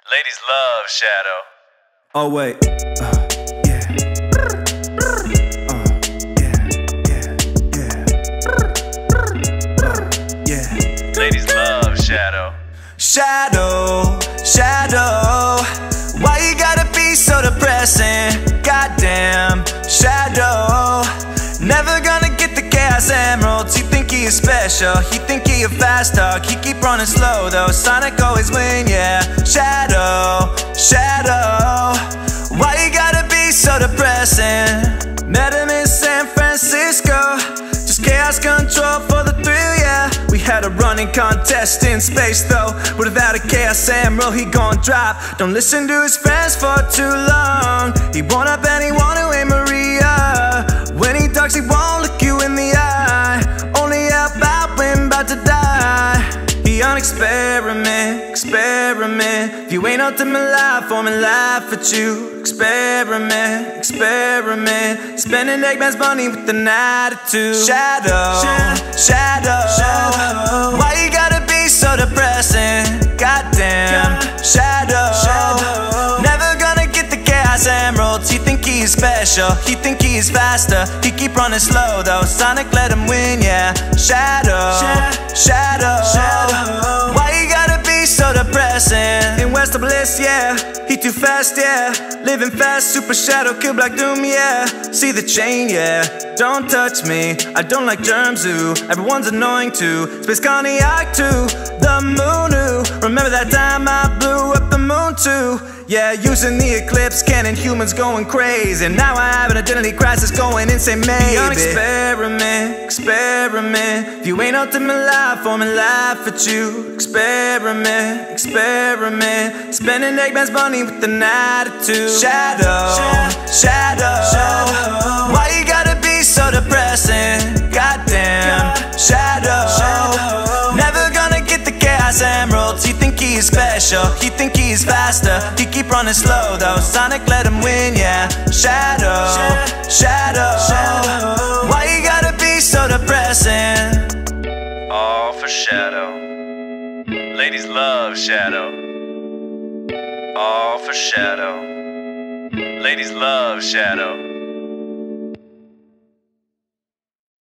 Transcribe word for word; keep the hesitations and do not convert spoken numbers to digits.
Ladies love Shadow. Oh wait, uh, yeah. Uh, yeah, yeah, yeah. Uh, yeah. Ladies love Shadow. Shadow, Shadow, why you gotta be so depressing? Goddamn, Shadow, never gonna get the Chaos Emeralds. You think he is special, he think he a fast dog. He keep running slow though, Sonic always win, yeah. Shadow, Shadow, why you gotta be so depressing? Met him in San Francisco, just chaos control for the thrill, yeah. We had a running contest in space though, but without a Chaos Emerald he gon' drop. Don't listen to his friends for too long. He won't up and he won't away Maria. When he talks he won't look you in the eye, only help out when about to die. He on experiment, experiment. If you ain't ultimate life, for me laugh at you. Experiment, experiment. Spending Eggman's money with an attitude. Shadow, Shadow, Shadow, why you gotta be so depressing? Goddamn, Shadow, Shadow, never gonna get the Chaos Emeralds. He think he's special, he think he's faster. He keep running slow though, Sonic let him win, yeah. Shadow, Shadow, Shadow, why you gotta be so depressing? In West of Bliss, yeah, he too fast, yeah. Living fast, Super Shadow, kill Black Doom, yeah. See the chain, yeah. Don't touch me, I don't like germs, ooh. Everyone's annoying too. Space Cognac too, the moon, ooh. Remember that time I blew up the moon too? Yeah, using the Eclipse cannon, humans going crazy. Now I have an identity crisis, going insane, maybe. Beyond experiment, experiment. If you ain't ultimate life, for me laugh at you. Experiment, experiment. Spending Eggman's money with an attitude. Shadow, Shadow, Shadow, why you gotta be so depressing? Goddamn, Shadow, never gonna get the Chaos Emeralds. He think he's special, he think he's faster. He keep running slow though, Sonic let him win, yeah. Shadow, Shadow, Shadow, why you gotta be so depressing? All for Shadow. Ladies love Shadow. All for Shadow. Ladies love Shadow.